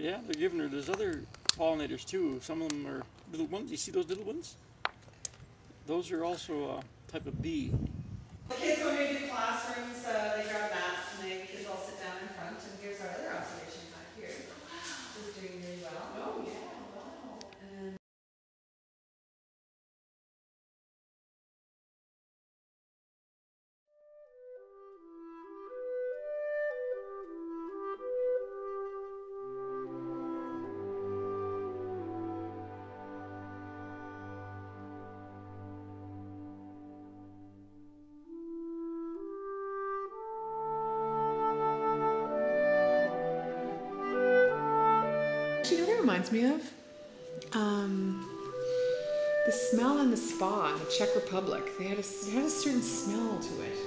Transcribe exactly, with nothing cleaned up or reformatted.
Yeah, they're giving her. There's other pollinators too. Some of them are little ones. You see those little ones? Those are also a type of bee. The kids, when we do classrooms, uh, they grab mats and they kids all sit down in front. And here's our other observation back here. This is doing really well. Oh yeah, wow. And you know what it reminds me of? Um, the smell in the spa in the Czech Republic. They had a, it had a certain smell to it.